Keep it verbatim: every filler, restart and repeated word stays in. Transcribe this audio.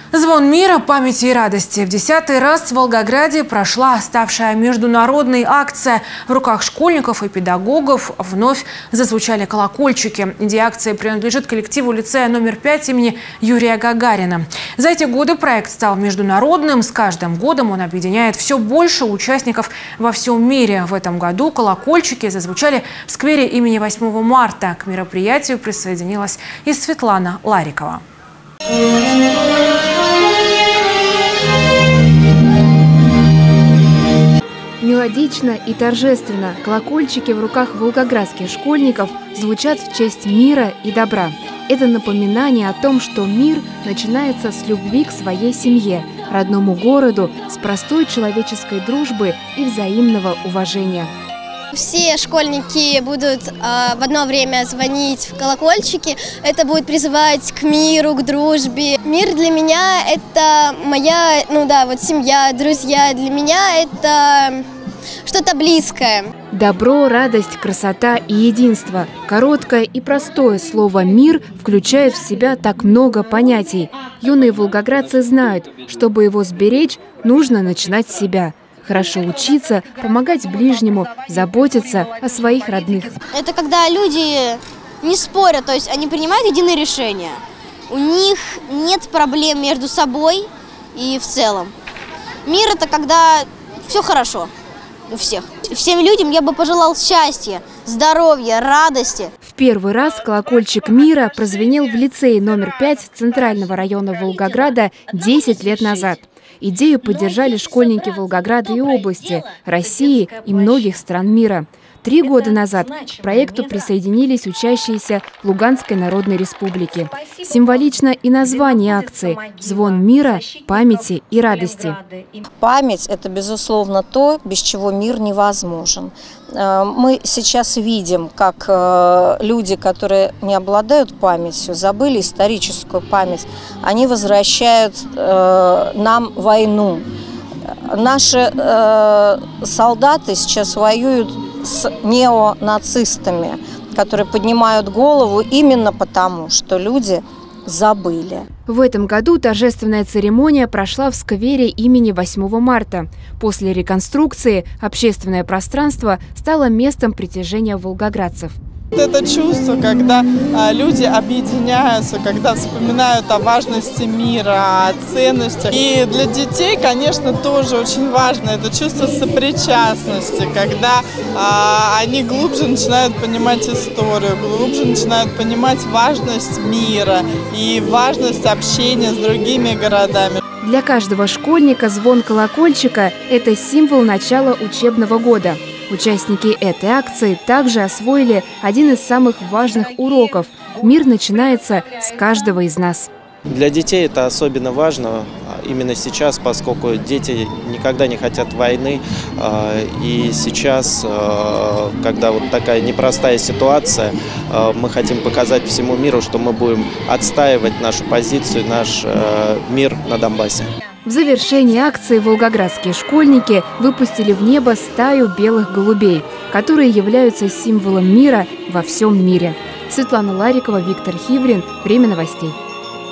Звон мира, памяти и радости. В десятый раз в Волгограде прошла ставшая международной акция. В руках школьников и педагогов вновь зазвучали колокольчики. Идея акции принадлежит коллективу лицея номер пять имени Юрия Гагарина. За эти годы проект стал международным. С каждым годом он объединяет все больше участников во всем мире. В этом году колокольчики зазвучали в сквере имени восьмого марта. К мероприятию присоединилась и Светлана Ларикова. Мелодично и торжественно колокольчики в руках волгоградских школьников звучат в честь мира и добра. Это напоминание о том, что мир начинается с любви к своей семье, родному городу, с простой человеческой дружбы и взаимного уважения. Все школьники будут э, в одно время звонить в колокольчики. Это будет призывать к миру, к дружбе. Мир для меня – это моя, ну да, вот семья, друзья. Для меня это что-то близкое. Добро, радость, красота и единство. Короткое и простое слово «мир» включает в себя так много понятий. Юные волгоградцы знают, чтобы его сберечь, нужно начинать с себя. Хорошо учиться, помогать ближнему, заботиться о своих родных. Это когда люди не спорят, то есть они принимают единые решения. У них нет проблем между собой и в целом. Мир – это когда все хорошо у всех. Всем людям я бы пожелал счастья, здоровья, радости. В первый раз колокольчик мира прозвенел в лицее номер пять Центрального района Волгограда десять лет назад. Идею поддержали школьники Волгограда и области, России и многих стран мира. Три года назад к проекту присоединились учащиеся Луганской Народной Республики. Символично и название акции «Звон мира, памяти и радости». Память – это, безусловно, то, без чего мир невозможен. Мы сейчас видим, как люди, которые не обладают памятью, забыли историческую память, они возвращают нам войну. Наши солдаты сейчас воюют с неонацистами, которые поднимают голову именно потому, что люди забыли. В этом году торжественная церемония прошла в сквере имени восьмого марта. После реконструкции общественное пространство стало местом притяжения волгоградцев. Это чувство, когда люди объединяются, когда вспоминают о важности мира, о ценностях. И для детей, конечно, тоже очень важно это чувство сопричастности, когда а, они глубже начинают понимать историю, глубже начинают понимать важность мира и важность общения с другими городами. Для каждого школьника звон колокольчика – это символ начала учебного года. Участники этой акции также освоили один из самых важных уроков – мир начинается с каждого из нас. Для детей это особенно важно именно сейчас, поскольку дети никогда не хотят войны. И сейчас, когда вот такая непростая ситуация, мы хотим показать всему миру, что мы будем отстаивать нашу позицию, наш мир на Донбассе. В завершении акции волгоградские школьники выпустили в небо стаю белых голубей, которые являются символом мира во всем мире. Светлана Ларикова, Виктор Хиврин. Время новостей.